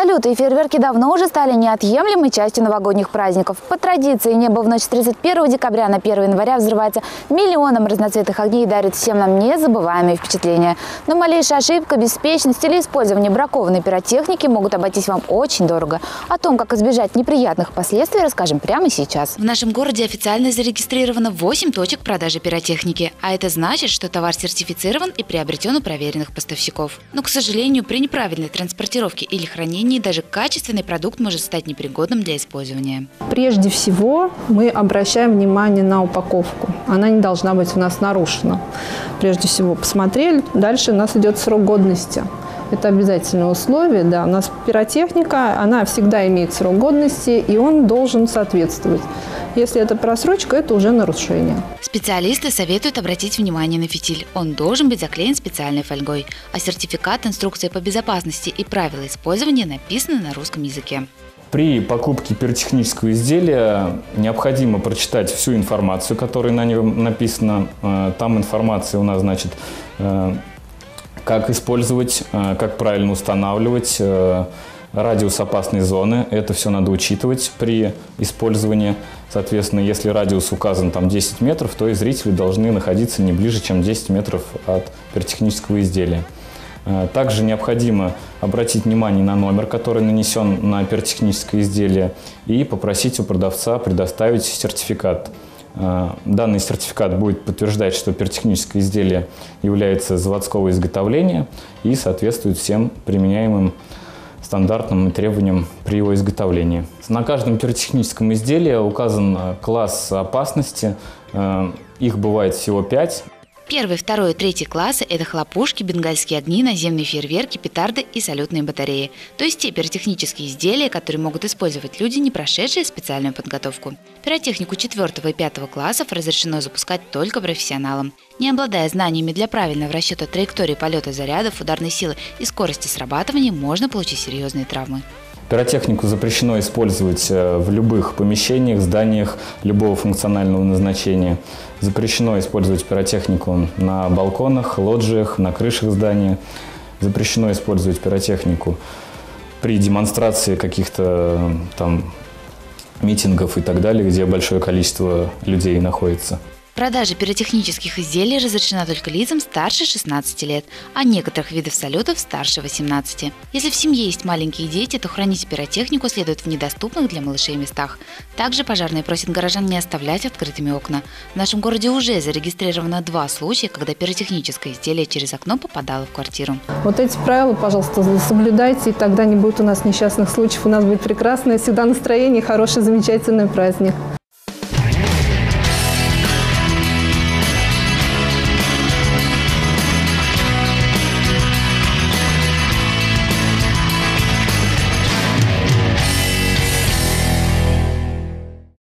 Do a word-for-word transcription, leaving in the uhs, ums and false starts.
Салюты и фейерверки давно уже стали неотъемлемой частью новогодних праздников. По традиции небо в ночь с тридцать первого декабря на первое января взрывается миллионом разноцветных огней и дарит всем нам незабываемые впечатления. Но малейшая ошибка, беспечность или использование бракованной пиротехники могут обойтись вам очень дорого. О том, как избежать неприятных последствий, расскажем прямо сейчас. В нашем городе официально зарегистрировано восемь точек продажи пиротехники. А это значит, что товар сертифицирован и приобретен у проверенных поставщиков. Но, к сожалению, при неправильной транспортировке или хранении даже качественный продукт может стать непригодным для использования. Прежде всего мы обращаем внимание на упаковку. Она не должна быть у нас нарушена. Прежде всего посмотрели, дальше у нас идет срок годности. Это обязательное условие. Да. У нас пиротехника, она всегда имеет срок годности, и он должен соответствовать. Если это просрочка, это уже нарушение. Специалисты советуют обратить внимание на фитиль. Он должен быть заклеен специальной фольгой. А сертификат, инструкция по безопасности и правила использования написаны на русском языке. При покупке пиротехнического изделия необходимо прочитать всю информацию, которая на нем написана. Там информация у нас, значит, как использовать, как правильно устанавливать, радиус опасной зоны. Это все надо учитывать при использовании. Соответственно, если радиус указан там десять метров, то и зрители должны находиться не ближе, чем десять метров от пиротехнического изделия. Также необходимо обратить внимание на номер, который нанесен на пиротехническое изделие, и попросить у продавца предоставить сертификат. Данный сертификат будет подтверждать, что пиротехническое изделие является заводского изготовления и соответствует всем применяемым стандартным требованиям при его изготовлении. На каждом пиротехническом изделии указан класс опасности. Их бывает всего пять. Первый, второй и третий классы – это хлопушки, бенгальские огни, наземные фейерверки, петарды и салютные батареи. То есть те пиротехнические изделия, которые могут использовать люди, не прошедшие специальную подготовку. Пиротехнику четвертого и пятого классов разрешено запускать только профессионалам. Не обладая знаниями для правильного расчета траектории полета зарядов, ударной силы и скорости срабатывания, можно получить серьезные травмы. Пиротехнику запрещено использовать в любых помещениях, зданиях любого функционального назначения. Запрещено использовать пиротехнику на балконах, лоджиях, на крышах здания. Запрещено использовать пиротехнику при демонстрации каких-то там митингов и так далее, где большое количество людей находится. Продажа пиротехнических изделий разрешена только лицам старше шестнадцати лет, а некоторых видов салютов старше восемнадцати. Если в семье есть маленькие дети, то хранить пиротехнику следует в недоступных для малышей местах. Также пожарные просят горожан не оставлять открытыми окна. В нашем городе уже зарегистрировано два случая, когда пиротехническое изделие через окно попадало в квартиру. Вот эти правила, пожалуйста, соблюдайте, и тогда не будет у нас несчастных случаев. У нас будет прекрасное всегда настроение, хороший, замечательный праздник.